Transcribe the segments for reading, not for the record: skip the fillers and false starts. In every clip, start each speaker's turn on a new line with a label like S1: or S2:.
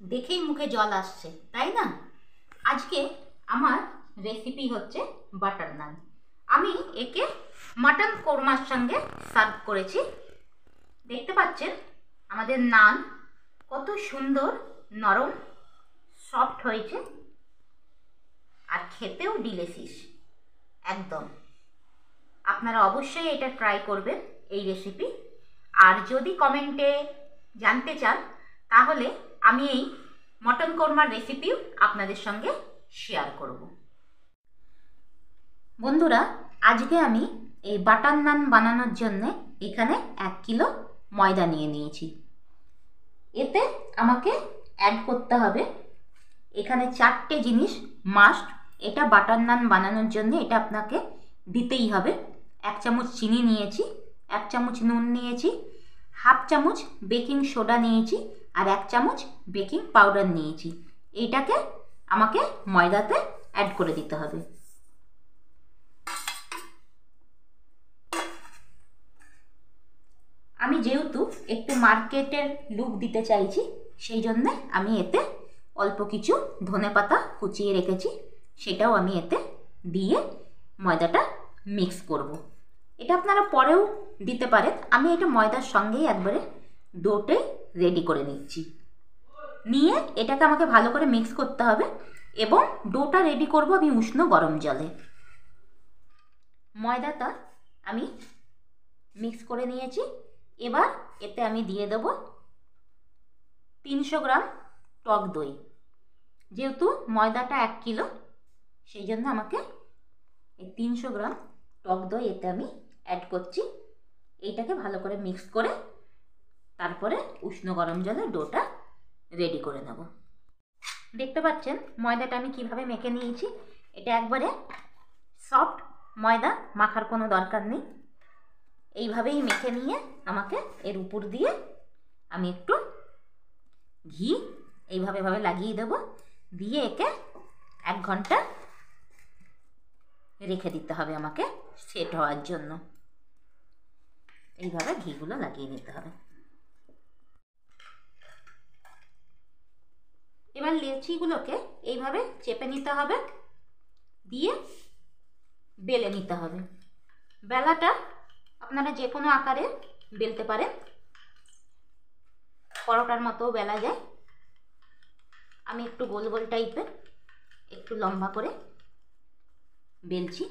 S1: দেখেই মুখে জল আসছে, তাই না? আজকে আমার রেসিপি হচ্ছে বাটার নান। আমি একে মাটন কোরমার সঙ্গে সার্ভ করেছি। দেখতে পাচ্ছেন আমাদের নান কত সুন্দর নরম সফট হয়েছে, আর খেতেও ডিলিশিয়াস একদম। আপনারা অবশ্যই এটা ট্রাই করবেন এই রেসিপি। আর যদি কমেন্টে জানতে চান তাহলে আমি এই মটন কোরমার রেসিপিও আপনাদের সঙ্গে শেয়ার করব। বন্ধুরা, আজকে আমি এই বাটার নান বানানোর জন্য এখানে 1 কিলো ময়দা নিয়ে নিয়েছি। এতে আমাকে অ্যাড করতে হবে এখানে 4টে জিনিস মাস্ট। এটা বাটার নান বানানোর জন্য এটা আপনাকে দিতেই হবে। 1 চামচ চিনি নিয়েছি, 1 চামচ নুন নিয়েছি, হাফ চামচ বেকিং সোডা নিয়েছি, আর 1 চামচ বেকিং পাউডার নিয়েছি। এইটাকে আমাকে ময়দাতে অ্যাড করে দিতে হবে। আমি যেহেতু একটু মার্কেটের লুক দিতে চাইছি, সেই জন্য আমি এতে অল্প কিছু ধনেপাতা কুচিয়ে রেখেছি, সেটাও আমি এতে দিয়ে ময়দাটা মিক্স করব। এটা আপনারা পরেও দিতে পারেন। আমি এটা ময়দার সঙ্গেই একবারে ডোটে রেডি করে নিচ্ছি। নিয়ে এটাকে আমাকে ভালো করে মিক্স করতে হবে এবং ডোটা রেডি করব আমি উষ্ণ গরম জলে। ময়দাটা আমি মিক্স করে নিয়েছি। এবার এতে আমি দিয়ে দেব 300 গ্রাম টক দই। যেহেতু ময়দাটা 1 কিলো, সেই জন্য আমাকে এই 300 গ্রাম টক দই এতে আমি অ্যাড করছি। এইটাকে ভালো করে মিক্স করে তারপরে উষ্ণ গরম জলে ডোটা রেডি করে নেব। দেখতে পাচ্ছেন ময়দাটা আমি কিভাবে মেখে নিয়েছি। এটা একবারে সফট ময়দা, মাখার কোনো দরকার নেই। এইভাবেই মেখে নিয়ে আমাকে এর উপর দিয়ে আমি একটু ঘি এইভাবে লাগিয়ে দেব। দিয়ে একে 1 ঘন্টা রেখে দিতে হবে আমাকে সেট হওয়ার জন্য। এইভাবে ঘিগুলো লাগিয়ে নিতে হবে। এবার লেচিগুলোকে এইভাবে চেপে নিতে হবে, দিয়ে বেলে নিতে হবে। বেলাটা আপনারা যে কোনো আকারে বেলতে পারেন, পরোটার মতো বেলা যায়। আমি একটু গোল গোল টাইপের একটু লম্বা করে বেলছি।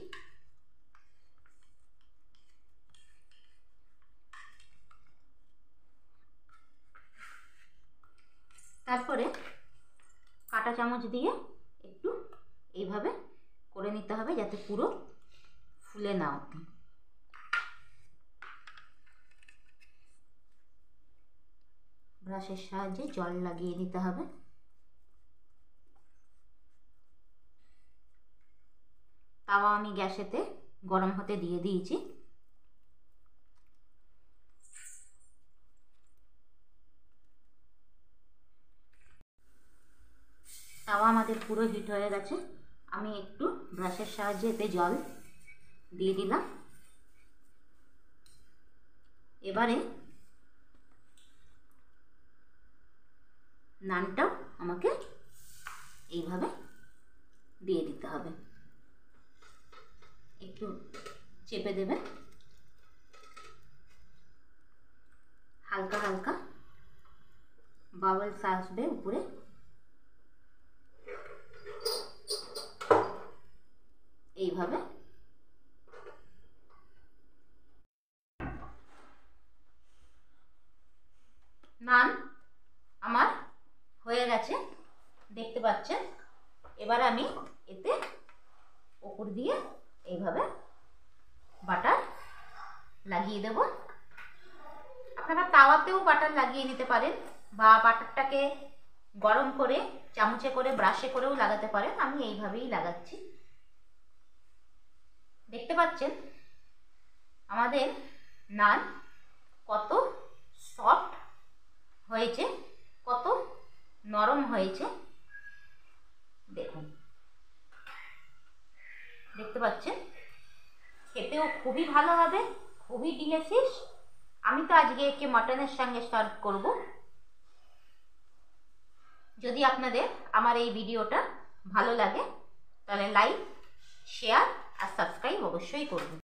S1: তারপরে কাঁটা চামচ দিয়ে একটু এইভাবে করে নিতে হবে যাতে পুরো ফুলে না ওঠে। ব্রাশের সাহায্যে জল লাগিয়ে নিতে হবে। তাওয়া আমি গ্যাসেতে গরম হতে দিয়ে দিয়েছি। তাওয়া আমাদের পুরো হিট হয়ে গেছে। আমি একটু ব্রাশের সাহায্যে এতে জল দিয়ে দিলাম। এবারে নানটাও আমাকে এইভাবে দিয়ে দিতে হবে। একটু চেপে দেবেন, হালকা হালকা বাবলস আসবে উপরে। এইভাবে নান আমার হয়ে গেছে, দেখতে পাচ্ছেন। এবার আমি এতে উপর দিয়ে এইভাবে বাটার লাগিয়ে দেব। আপনারা তাওয়াতেও বাটার লাগিয়ে নিতে পারেন, বা বাটারটাকে গরম করে চামচে করে ব্রাশে করেও লাগাতে পারেন। আমি এইভাবেই লাগাচ্ছি। দেখতে পাচ্ছেন আমাদের নান কত সফট হয়েছে, কত নরম হয়েছে। দেখুন, দেখতে পাচ্ছেন খেতেও খুবই ভালো হবে, খুবই ডিলিশিয়াস। আমি তো আজকে একে মটনের সঙ্গে সার্ভ করব। যদি আপনাদের আমার এই ভিডিওটা ভালো লাগে তাহলে লাইক, শেয়ার আর সাবস্ক্রাইব অবশ্যই করবেন।